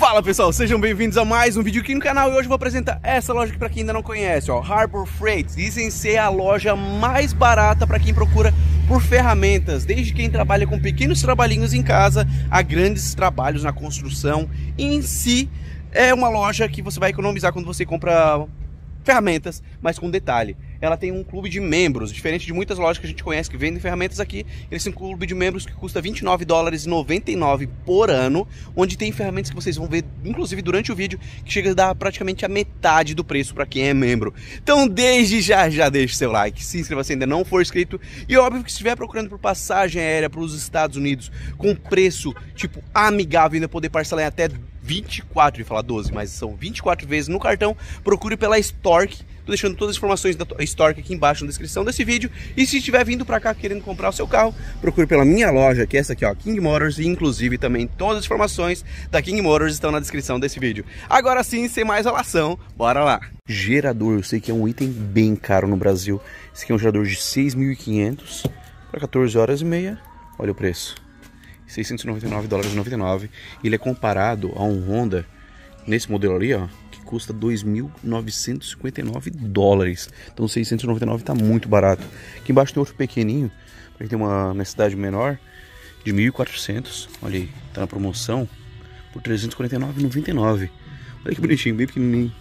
Fala pessoal, sejam bem-vindos a mais um vídeo aqui no canal. E hoje eu vou apresentar essa loja aqui pra quem ainda não conhece, ó, Harbor Freight. Dizem ser a loja mais barata para quem procura por ferramentas, desde quem trabalha com pequenos trabalhinhos em casa a grandes trabalhos na construção. Em si, é uma loja que você vai economizar quando você compra ferramentas, mas com detalhe, ela tem um clube de membros, diferente de muitas lojas que a gente conhece que vendem ferramentas aqui. Eles têm um clube de membros que custa $29,99 por ano, onde tem ferramentas que vocês vão ver, inclusive durante o vídeo, que chega a dar praticamente a metade do preço para quem é membro. Então desde já deixe seu like, se inscreva se ainda não for inscrito, e óbvio que se estiver procurando por passagem aérea para os Estados Unidos com preço tipo amigável, ainda poder parcelar em até 24, eu ia falar 12, mas são 24 vezes no cartão, procure pela Stork. Tô deixando todas as informações da Stork aqui embaixo na descrição desse vídeo. E se estiver vindo pra cá querendo comprar o seu carro, procure pela minha loja, que é essa aqui, ó, King Motors. E inclusive também todas as informações da King Motors estão na descrição desse vídeo. Agora sim, sem mais enrolação, bora lá. Gerador, eu sei que é um item bem caro no Brasil. Esse aqui é um gerador de 6.500 para 14 horas e meia. Olha o preço, $699,99. Ele é comparado a um Honda, nesse modelo ali, ó, que custa $2.959. Então 699 tá muito barato. Aqui embaixo tem outro pequenininho, para quem tem uma necessidade menor, de 1.400. Olha aí, tá na promoção por $349,99. Olha que bonitinho, bem pequenininho.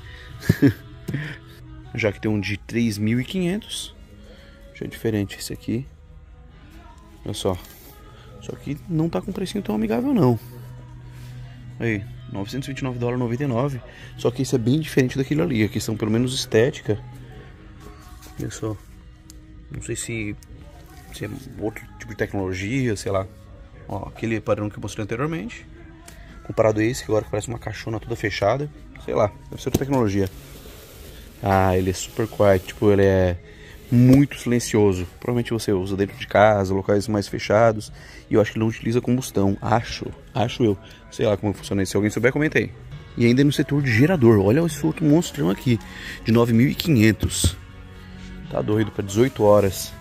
Já que tem um de 3.500, já é diferente esse aqui. Olha só. Só que não tá com precinho tão amigável não. Aí, $929,99. Só que isso é bem diferente daquilo ali. A questão pelo menos estética. Olha só. Não sei se é outro tipo de tecnologia, sei lá. Ó, aquele padrão que eu mostrei anteriormente, comparado a esse, que agora parece uma caixona toda fechada. Sei lá, deve ser outra tecnologia. Ah, ele é super quiet. Tipo, ele é muito silencioso. Provavelmente você usa dentro de casa, locais mais fechados. E eu acho que ele não utiliza combustão. Acho eu. Sei lá como funciona isso. Se alguém souber, comenta aí. E ainda no setor de gerador. Olha esse outro monstrão aqui, de 9.500. Tá doido, para 18 horas.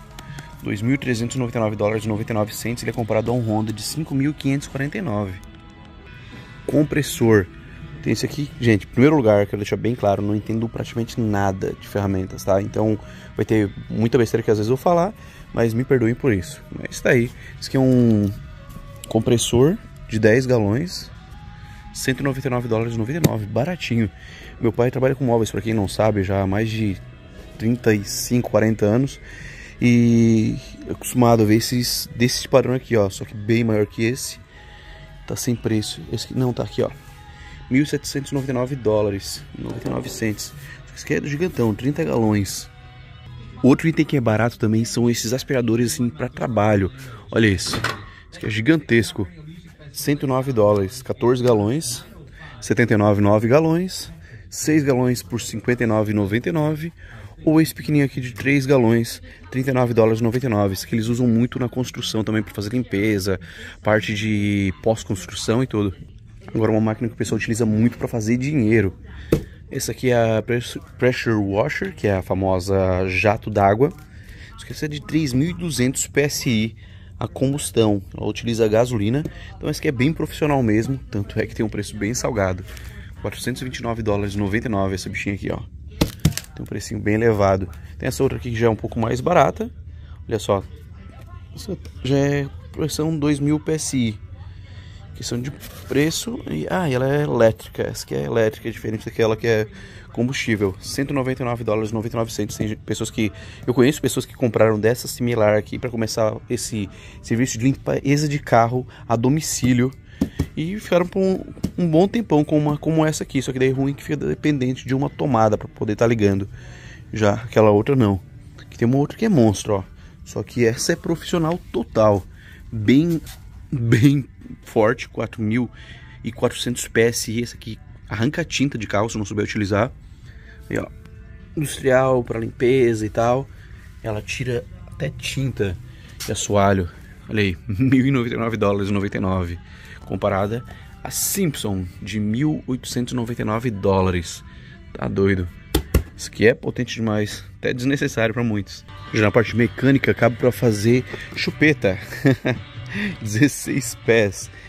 $2.399,99. Ele é comparado a um Honda de 5.549. Compressor. Tem esse aqui, gente, em primeiro lugar, quero deixar bem claro, não entendo praticamente nada de ferramentas, tá? Então vai ter muita besteira que às vezes eu vou falar, mas me perdoem por isso. Mas tá aí, esse aqui é um compressor de 10 galões, $199,99, baratinho. Meu pai trabalha com móveis, pra quem não sabe, já há mais de 35, 40 anos. E é acostumado a ver esses desse padrão aqui, ó, só que bem maior que esse. Tá sem preço, esse aqui não, tá aqui, ó, $1.799,99. Esse aqui é do gigantão, 30 galões. Outro item que é barato também são esses aspiradores assim para trabalho. Olha esse aqui é gigantesco, $109, 14 galões, 79,9 galões, 6 galões por $59,99. Ou esse pequenininho aqui de 3 galões, $39,99, que eles usam muito na construção também para fazer limpeza, parte de pós-construção e tudo. Agora uma máquina que o pessoal utiliza muito para fazer dinheiro. Essa aqui é a Pressure Washer, que é a famosa jato d'água. Essa é de 3.200 PSI a combustão. Ela utiliza gasolina. Então essa aqui é bem profissional mesmo. Tanto é que tem um preço bem salgado. $429,99 essa bichinha aqui, ó. Tem um precinho bem elevado. Tem essa outra aqui que já é um pouco mais barata. Olha só. Essa já é pressão 2.000 PSI. Questão de preço. E ela é elétrica. Essa aqui é elétrica, é diferente daquela que é combustível. $199,99. Tem pessoas que eu conheço, pessoas que compraram dessa similar aqui para começar esse serviço de limpeza de carro a domicílio e ficaram por um bom tempão com uma como essa aqui. Só que daí é ruim que fica dependente de uma tomada para poder estar ligando. Já aquela outra não. Aqui tem uma outra que é monstro, ó. Só que essa é profissional total, bem forte, 4.400 PSI. Essa aqui arranca tinta de carro se não souber utilizar. Aí, ó, industrial para limpeza e tal. Ela tira até tinta de assoalho. Olha aí, $1.099,99, comparada a Simpson de $1.899. Tá doido. Isso aqui é potente demais, até desnecessário para muitos. Já na parte mecânica, cabe para fazer chupeta. 16 pés,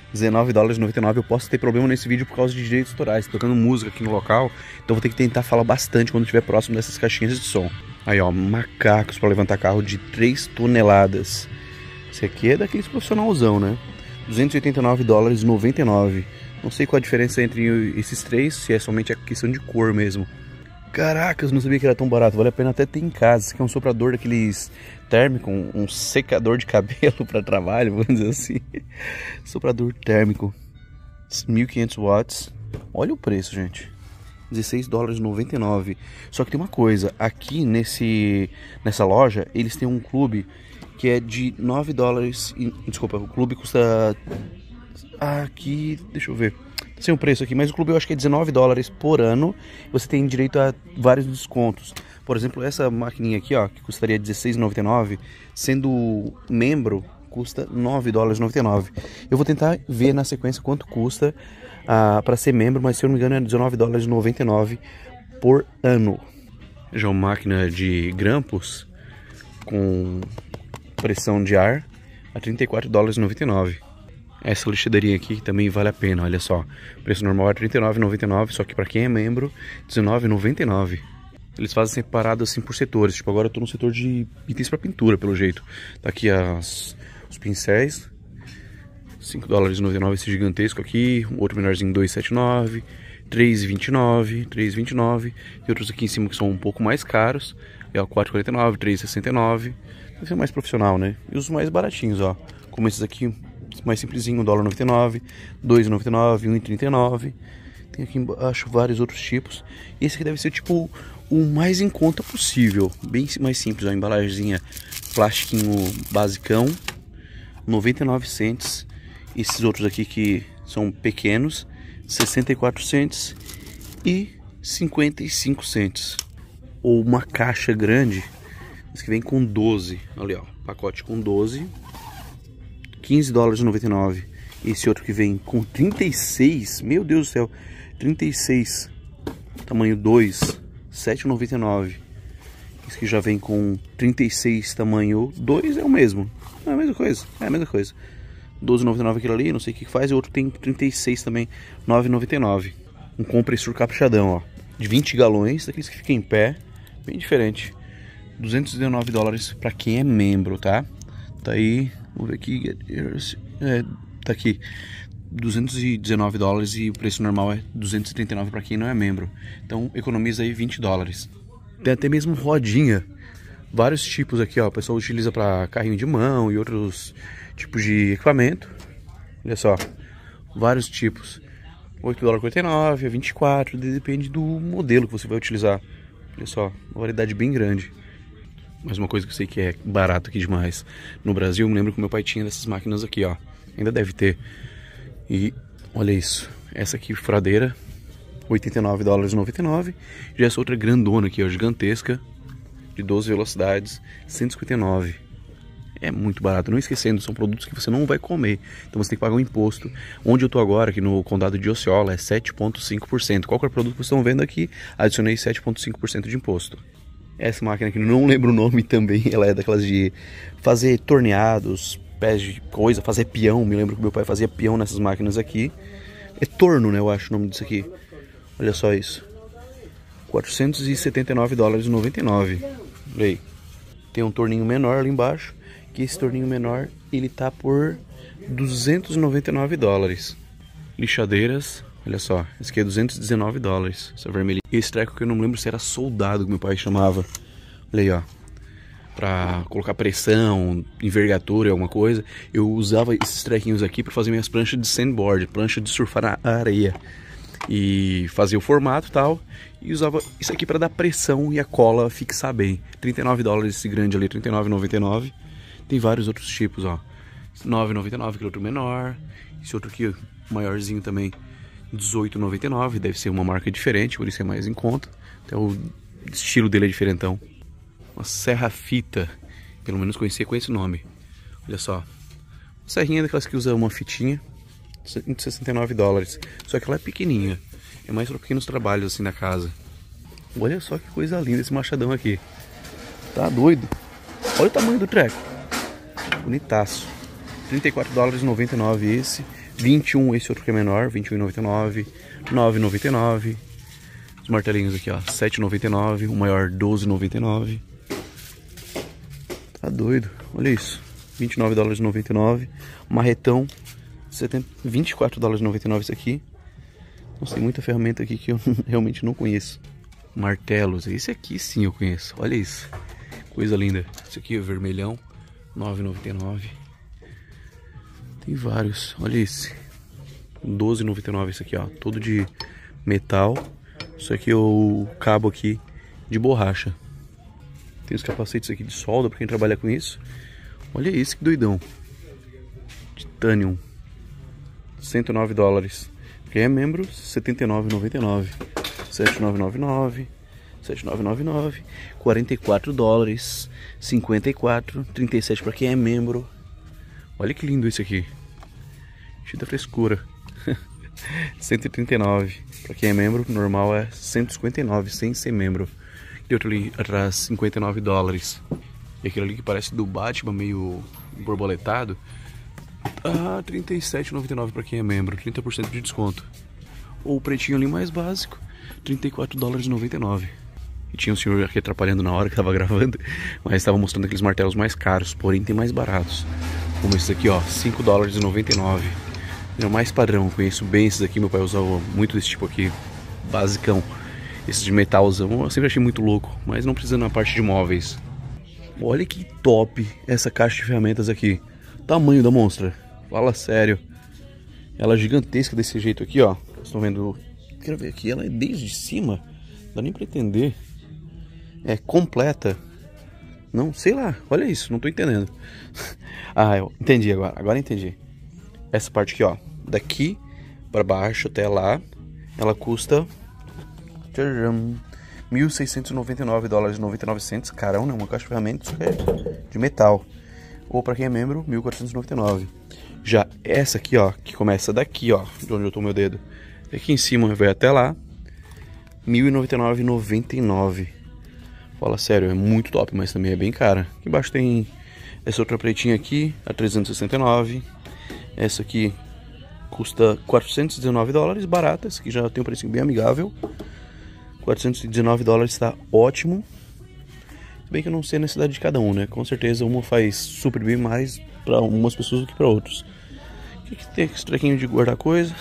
R$19,99. Eu posso ter problema nesse vídeo por causa de direitos autorais, tocando música aqui no local, então vou ter que tentar falar bastante quando estiver próximo dessas caixinhas de som. Aí ó, macacos para levantar carro de 3 toneladas. Esse aqui é daqueles profissionalzão, né? $289,99. Não sei qual a diferença entre esses três, se é somente a questão de cor mesmo. Caraca, eu não sabia que era tão barato, vale a pena até ter em casa. Esse aqui é um soprador daqueles térmico, um secador de cabelo para trabalho, vamos dizer assim. Soprador térmico, 1500 watts. Olha o preço, gente, $16,99. Só que tem uma coisa, aqui nessa loja, eles têm um clube que é de $9. Desculpa, o clube custa... Aqui, deixa eu ver, sem o preço aqui, mas o clube eu acho que é $19 por ano. Você tem direito a vários descontos. Por exemplo, essa maquininha aqui, ó, que custaria R$16,99, sendo membro, custa $9,99. Eu vou tentar ver na sequência quanto custa para ser membro, mas se eu não me engano é $19,99 por ano. Já uma máquina de grampos com pressão de ar a $34,99. Essa lixadeira aqui também vale a pena, olha só. O preço normal é R$39,99, só que para quem é membro, R$19,99. Eles fazem separado assim por setores. Tipo, agora eu tô no setor de itens para pintura, pelo jeito. Tá aqui os pincéis, $5,99 esse gigantesco aqui. Um outro menorzinho, $2,79, $3,29, $3,29. E outros aqui em cima que são um pouco mais caros. É o $4,49, $3,69. Deve ser mais profissional, né? E os mais baratinhos, ó. Como esses aqui, mais simplesinho, $1,99, $2,99, $1,39. Tem aqui embaixo vários outros tipos. E esse aqui deve ser tipo o mais em conta possível. Bem mais simples, a embalagemzinha plastiquinho basicão, 99 cents. Esses outros aqui que são pequenos, 64 cents e 55 cents. Ou uma caixa grande, esse que vem com 12. Olha, ó, pacote com 12, $15,99. Esse outro que vem com 36, meu Deus do céu, 36, tamanho 2, $7,99. Esse que já vem com 36, tamanho 2, é o mesmo. É a mesma coisa, $12,99 aquilo ali, não sei o que faz. E o outro tem 36 também, $9,99. Um compressor caprichadão, ó, de 20 galões, daqueles que fica em pé, bem diferente. $219 para quem é membro, tá? Tá aí, vamos ver aqui, tá aqui, $219 e o preço normal é $239 para quem não é membro. Então economiza aí $20. Tem até mesmo rodinha, vários tipos aqui, ó. O pessoal utiliza para carrinho de mão e outros tipos de equipamento. Olha só, vários tipos. $8,49, $24, depende do modelo que você vai utilizar. Olha só, uma variedade bem grande. Mas uma coisa que eu sei que é barato aqui demais no Brasil, eu me lembro que meu pai tinha dessas máquinas aqui, ó. Ainda deve ter. E olha isso, essa aqui furadeira, $89,99. Já essa outra grandona aqui, ó, gigantesca, de 12 velocidades, $159. É muito barato, não esquecendo, são produtos que você não vai comer, então você tem que pagar um imposto. Onde eu tô agora, aqui no condado de Osceola, é 7,5%. Qualquer produto que vocês estão vendo aqui, adicionei 7,5% de imposto. Essa máquina aqui, não lembro o nome também, ela é daquelas de fazer torneados, pés de coisa, fazer peão. Me lembro que meu pai fazia peão nessas máquinas aqui. É torno, né, eu acho o nome disso aqui. Olha só isso, $479,99. Olha aí. Tem um torninho menor ali embaixo, que esse torninho menor, ele tá por $299. Lixadeiras, olha só, esse aqui é $219, essa vermelha. Esse treco que eu não lembro se era soldado, que meu pai chamava. Olha aí, ó, pra colocar pressão, envergadura, alguma coisa. Eu usava esses trequinhos aqui para fazer minhas pranchas de sandboard, prancha de surfar na areia. E fazia o formato e tal, e usava isso aqui para dar pressão e a cola fixar bem. $39 esse grande ali, $39,99. Tem vários outros tipos, ó, $9,99, aquele outro menor. Esse outro aqui, maiorzinho também, $18,99. Deve ser uma marca diferente, por isso é mais em conta. Até o estilo dele é diferentão. Uma serra-fita, pelo menos conhecia com esse nome. Olha só, uma serrinha daquelas que usa uma fitinha, $69. Só que ela é pequenininha, é mais para pequenos trabalhos assim na casa. Olha só que coisa linda esse machadão aqui. Tá doido? Olha o tamanho do treco. Bonitaço. $34,99 esse. 21, esse outro que é menor, R$21,99, R$9,99. Os martelinhos aqui, ó, R$7,99, o maior R$12,99. Tá doido, olha isso, $29,99. Marretão, $24,99 isso aqui. Nossa, tem muita ferramenta aqui que eu realmente não conheço. Martelos, esse aqui sim eu conheço, olha isso, coisa linda. Esse aqui é vermelhão, R$9,99. Tem vários, olha esse, R$12,99 esse aqui, ó, todo de metal. Isso aqui é o cabo aqui de borracha. Tem os capacetes aqui de solda para quem trabalha com isso. Olha isso, que doidão. Titanium, $109. Quem é membro, R$79,99. $7,999, $7,999, $44, $54, $37 para quem é membro. Olha que lindo esse aqui, cheio da frescura. $139 para quem é membro, normal é $159 sem ser membro. E outro ali atrás, $59. E aquele ali que parece do Batman, meio borboletado, $37,99 para quem é membro, 30% de desconto. Ou o pretinho ali mais básico, $34,99. E tinha um senhor aqui atrapalhando na hora que estava gravando, mas estava mostrando aqueles martelos mais caros, porém tem mais baratos. Como esse aqui, ó, $5,99. É o mais padrão, conheço bem esses aqui, meu pai usava muito desse tipo aqui, basicão. Esse de metalzão, eu sempre achei muito louco, mas não precisa na parte de móveis. Olha que top essa caixa de ferramentas aqui. Tamanho da monstra, fala sério. Ela é gigantesca desse jeito aqui, ó. Vocês estão vendo? Quero ver aqui, ela é desde cima. Não dá nem pra entender. É completa. Não, sei lá, olha isso, não tô entendendo. Ah, eu entendi agora, entendi. Essa parte aqui, ó, daqui pra baixo até lá, ela custa $1.699,99. Caramba, né? Uma caixa de ferramentas de metal. Ou pra quem é membro, $1.499. Já essa aqui, ó, que começa daqui, ó, de onde eu tô meu dedo, aqui em cima vai até lá, $1.099,99. Fala sério, é muito top, mas também é bem cara. Aqui embaixo tem essa outra pretinha aqui, a $369. Essa aqui custa $419, barata. Essa aqui já tem um precinho bem amigável. $419 tá ótimo. Se bem que eu não sei a necessidade de cada um, né? Com certeza uma faz super bem mais para umas pessoas do que para outros. O que tem esse trequinho de guardar coisa?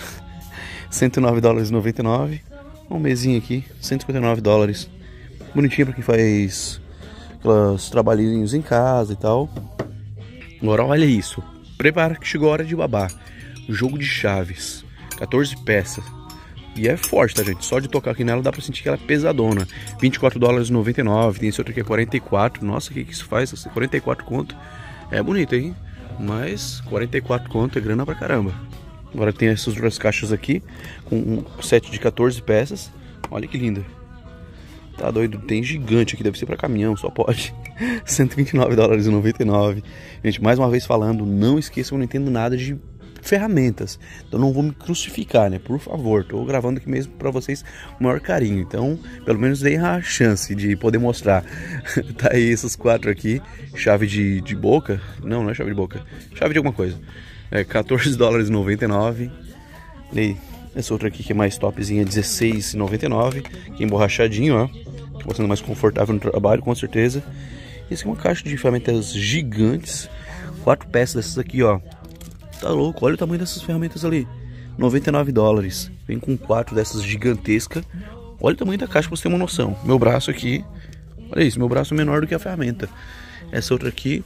$109,99. Uma mesinha aqui, $159. Bonitinha para quem faz aqueles trabalhinhos em casa e tal. Agora olha isso. Prepara que chegou a hora de babar. Jogo de chaves. 14 peças. E é forte, tá, gente? Só de tocar aqui nela dá pra sentir que ela é pesadona. $24,99. Tem esse outro aqui, é 44. Nossa, o que isso faz? 44 conto. É bonito, hein? Mas 44 conto é grana pra caramba. Agora tem essas duas caixas aqui, com um set de 14 peças. Olha que linda. Tá doido, tem gigante aqui, deve ser pra caminhão, só pode. $129,99. Gente, mais uma vez falando, não esqueçam, eu não entendo nada de ferramentas, então não vou me crucificar, né? Por favor, tô gravando aqui mesmo pra vocês com o maior carinho, então pelo menos deem a chance de poder mostrar. Tá aí esses quatro aqui, chave de boca, não é chave de boca, chave de alguma coisa, é $14,99. E essa outra aqui que é mais topzinha, $16,99, que é emborrachadinho, ó, botando mais confortável no trabalho, com certeza. Esse aqui é uma caixa de ferramentas gigantes, 4 peças dessas aqui, ó. Tá louco, olha o tamanho dessas ferramentas ali, $99. Vem com 4 dessas gigantescas. Olha o tamanho da caixa pra você ter uma noção. Meu braço aqui, olha isso, meu braço é menor do que a ferramenta. Essa outra aqui,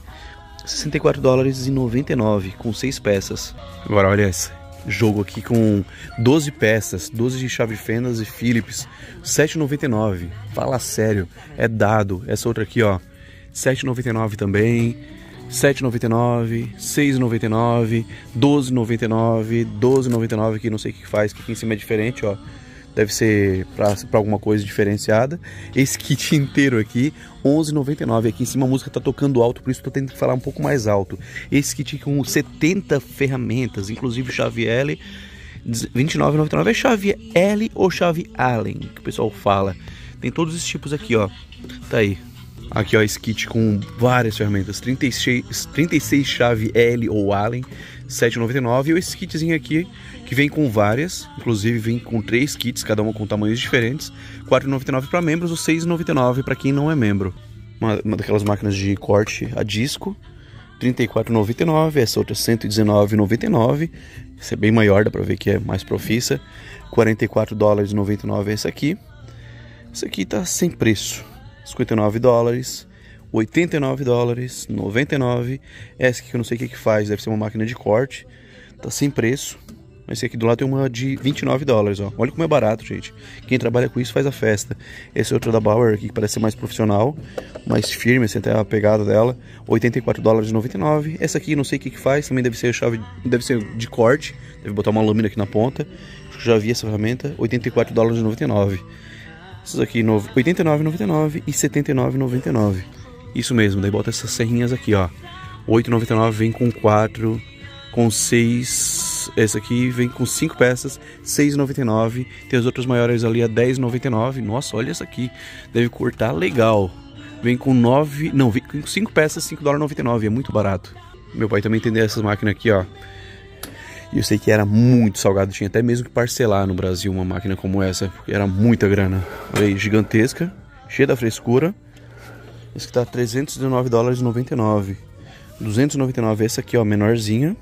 $64,99, com 6 peças. Agora olha essa, jogo aqui com 12 peças, 12 de chave Fendas e Phillips, $7,99. Fala sério, é dado. Essa outra aqui, ó, $7,99 também. $7,99, $6,99, $12,99, $12,99, que não sei o que faz, que aqui em cima é diferente, ó. Deve ser pra alguma coisa diferenciada. Esse kit inteiro aqui, $11,99. Aqui em cima a música tá tocando alto, por isso tô tendo que falar um pouco mais alto. Esse kit com 70 ferramentas, inclusive chave L, $29,99. É chave L ou chave Allen, que o pessoal fala. Tem todos esses tipos aqui, ó. Tá aí. Aqui, ó, esse kit com várias ferramentas, 36 chave L ou Allen, 7,99. E esse kitzinho aqui, que vem com várias, inclusive vem com 3 kits, cada uma com tamanhos diferentes, 4,99 para membros ou 6,99 para quem não é membro. Uma daquelas máquinas de corte a disco, 34,99, essa outra 119,99. Essa é bem maior, dá pra ver que é mais profissa. 44 dólares e 99 essa aqui. Essa aqui tá sem preço, 59 dólares, 89 dólares, 99. Essa aqui eu não sei o que faz, deve ser uma máquina de corte, tá sem preço. Esse aqui do lado tem uma de 29 dólares, ó. Olha como é barato, gente. Quem trabalha com isso faz a festa. Esse outro da Bauer aqui, que parece ser mais profissional, mais firme, assim, até a pegada dela. 84 dólares e 99. Essa aqui não sei o que faz, também deve ser chave, deve ser de corte. Deve botar uma lâmina aqui na ponta. Já vi essa ferramenta. 84 dólares e 99. Essas aqui, 89,99 e 79,99. Isso mesmo, daí bota essas serrinhas aqui, ó. 8,99 vem com 4, com 6. Essa aqui vem com 5 peças, 6,99. Tem as outras maiores ali a 10,99. Nossa, olha essa aqui, deve cortar legal. Vem com 9, não, vem com 5 peças, 5,99. É muito barato. Meu pai também tem dessas máquinas aqui, ó. E eu sei que era muito salgado, tinha até mesmo que parcelar no Brasil uma máquina como essa, porque era muita grana. Olha aí, gigantesca, cheia da frescura. Esse que tá 319 dólares e 99. 299 essa aqui, ó, menorzinha.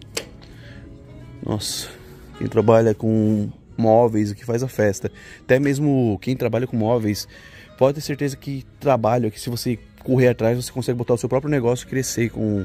Nossa, quem trabalha com móveis aqui faz a festa. Até mesmo quem trabalha com móveis pode ter certeza que trabalha, que se você correr atrás você consegue botar o seu próprio negócio e crescer com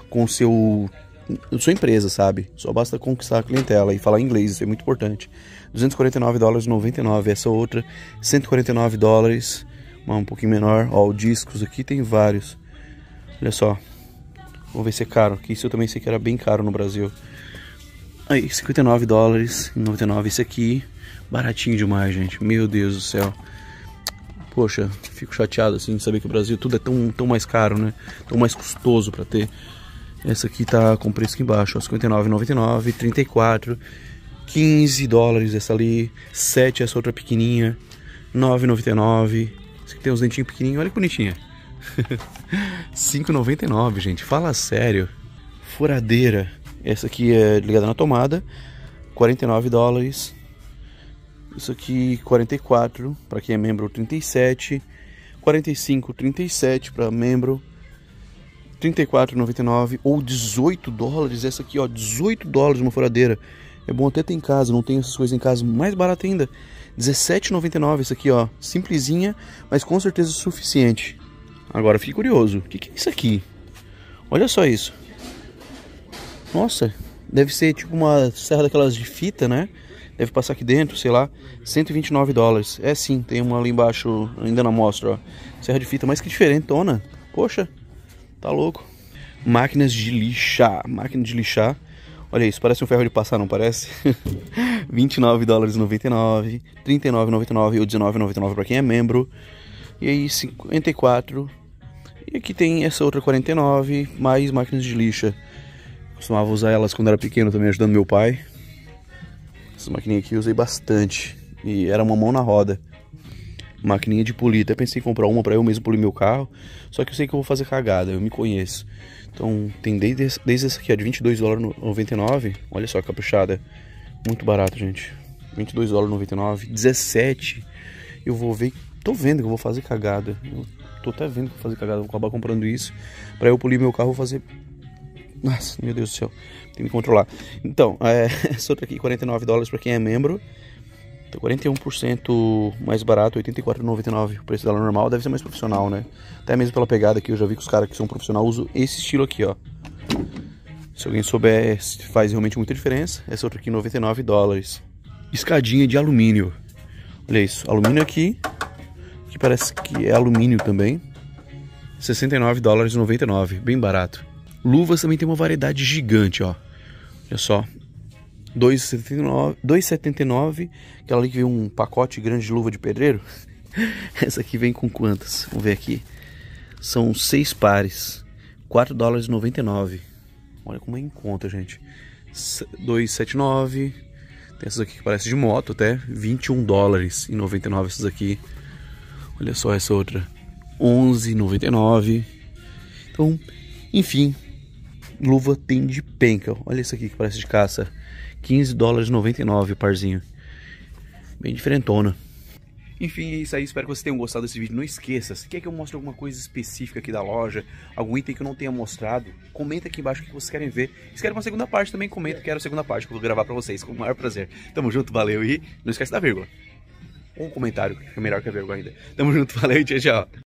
sua empresa, sabe? Só basta conquistar a clientela e falar inglês, isso é muito importante. 249 dólares e 99. Essa outra 149 dólares, um pouquinho menor. Ó, os discos aqui tem vários. Olha só, vamos ver se é caro, que isso eu também sei que era bem caro no Brasil. Aí, 59 dólares e 99. Esse aqui, baratinho demais, gente. Meu Deus do céu. Poxa, fico chateado assim de saber que o Brasil tudo é tão mais caro, né? Tão mais custoso pra ter. Essa aqui tá com preço aqui embaixo, ó, 59,99, 34, 15 dólares essa ali, 7 essa outra pequenininha, 9,99. Essa aqui tem uns dentinhos pequenininhos, olha que bonitinha. 5,99, gente, fala sério. Furadeira, essa aqui é ligada na tomada, 49 dólares. Isso aqui 44, para quem é membro 37, 45, 37 para membro. 34,99 ou 18 dólares, essa aqui, ó, 18 dólares uma furadeira. É bom até ter em casa, não tem essas coisas em casa, mais barato ainda. 17,99 essa aqui, ó, simplesinha, mas com certeza suficiente. Agora fiquei curioso, o que é isso aqui? Olha só isso. Nossa, deve ser tipo uma serra daquelas de fita, né? Deve passar aqui dentro, sei lá, 129 dólares. É sim, tem uma ali embaixo, ainda na mostra, ó. Serra de fita, mas que diferentona. Poxa. Tá louco? Máquinas de lixar. Máquina de lixar. Olha isso, parece um ferro de passar, não parece? 29 dólares e 99. 39,99 ou 19,99 para quem é membro. E aí 54. E aqui tem essa outra 49. Mais máquinas de lixa. Costumava usar elas quando era pequeno também, ajudando meu pai. Essas maquininhas aqui eu usei bastante. E era uma mão na roda. Maquininha de polir, até pensei em comprar uma para eu mesmo polir meu carro, só que eu sei que eu vou fazer cagada, eu me conheço. Então tem desde essa aqui, ó, de 22 dólares 99, olha só que caprichada, muito barato, gente. 22 dólares 99, 17, eu vou ver, tô vendo que eu vou fazer cagada, eu tô até vendo que eu vou fazer cagada, vou acabar comprando isso, para eu polir meu carro, vou fazer, nossa, meu Deus do céu, tem que me controlar. Então, essa outra aqui, 49 dólares para quem é membro. 41% mais barato, 84,99 o preço dela normal, deve ser mais profissional, né? Até mesmo pela pegada aqui, eu já vi que os caras que são profissionais usam esse estilo aqui, ó. Se alguém souber, faz realmente muita diferença. Essa outra aqui, 99 dólares. Escadinha de alumínio. Olha isso, alumínio aqui, que parece que é alumínio também. 69 dólares e 99, bem barato. Luvas também tem uma variedade gigante, ó. Olha só. 2,79, aquela ali que vem um pacote grande de luva de pedreiro. Essa aqui vem com quantas? Vamos ver aqui. São 6 pares, 4 dólares e 99. Olha como é em conta, gente. 2,79. Tem essas aqui que parece de moto até, 21 dólares e 99 essas aqui. Olha só essa outra, 11,99. Então, enfim, luva tem de penca. Olha isso aqui que parece de caça. $15,99 o parzinho. Bem diferentona. Enfim, é isso aí. Espero que vocês tenham gostado desse vídeo. Não esqueça, se quer que eu mostre alguma coisa específica aqui da loja, algum item que eu não tenha mostrado, comenta aqui embaixo o que vocês querem ver. Se querem uma segunda parte, também comenta. Quero a segunda parte que eu vou gravar pra vocês com o maior prazer. Tamo junto, valeu e não esquece da vírgula. Ou um comentário, que é melhor que a vírgula ainda. Tamo junto, valeu e tchau, tchau.